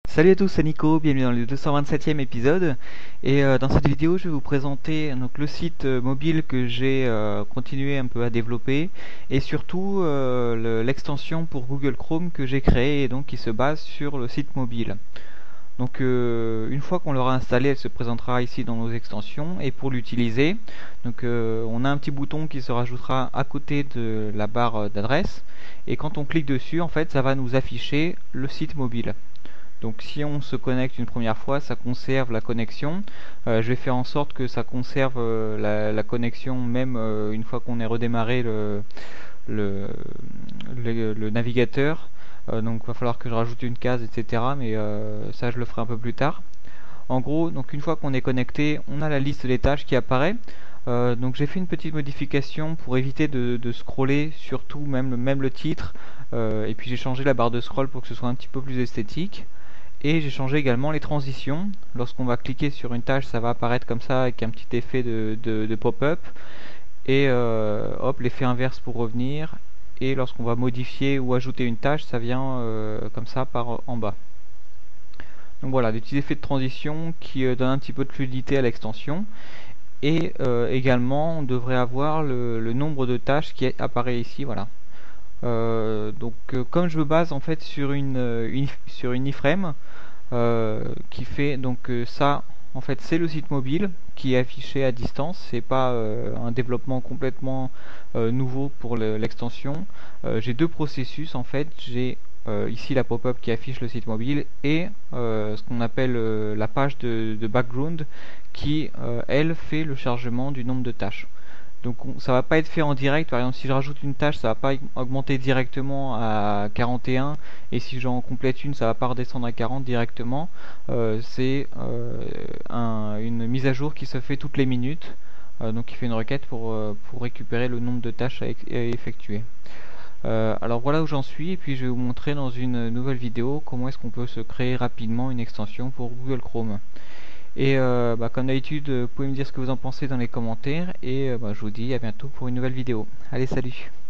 Salut à tous, c'est Nico, bienvenue dans le 227e épisode. Et dans cette vidéo, je vais vous présenter donc, le site mobile que j'ai continué un peu à développer et surtout l'extension pour Google Chrome que j'ai créée et donc qui se base sur le site mobile. Donc une fois qu'on l'aura installée, elle se présentera ici dans nos extensions et pour l'utiliser, donc on a un petit bouton qui se rajoutera à côté de la barre d'adresse et quand on clique dessus, en fait, ça va nous afficher le site mobile. Donc si on se connecte une première fois, ça conserve la connexion. Je vais faire en sorte que ça conserve la connexion même une fois qu'on ait redémarré le, le navigateur. Donc il va falloir que je rajoute une case, etc. Mais ça, je le ferai un peu plus tard. En gros, donc une fois qu'on est connecté, on a la liste des tâches qui apparaît. Donc j'ai fait une petite modification pour éviter de scroller, surtout même le titre. Et puis j'ai changé la barre de scroll pour que ce soit un petit peu plus esthétique. Et j'ai changé également les transitions. Lorsqu'on va cliquer sur une tâche, ça va apparaître comme ça avec un petit effet de pop-up. Et hop, l'effet inverse pour revenir. Et lorsqu'on va modifier ou ajouter une tâche, ça vient comme ça par en bas. Donc voilà, des petits effets de transition qui donnent un petit peu de fluidité à l'extension. Et également, on devrait avoir le nombre de tâches qui apparaît ici. Voilà. Comme je me base en fait sur une iframe, qui fait donc ça en fait c'est le site mobile qui est affiché à distance, c'est pas un développement complètement nouveau pour l'extension. J'ai deux processus en fait, j'ai ici la pop-up qui affiche le site mobile et ce qu'on appelle la page de background qui elle fait le chargement du nombre de tâches. Donc ça va pas être fait en direct. Par exemple, si je rajoute une tâche, ça va pas augmenter directement à 41, et si j'en complète une, ça va pas redescendre à 40 directement. C'est une mise à jour qui se fait toutes les minutes. Donc il fait une requête pour récupérer le nombre de tâches à effectuer. Alors voilà où j'en suis, et puis je vais vous montrer dans une nouvelle vidéo comment est-ce qu'on peut se créer rapidement une extension pour Google Chrome. Et comme d'habitude, vous pouvez me dire ce que vous en pensez dans les commentaires. Et je vous dis à bientôt pour une nouvelle vidéo. Allez, salut!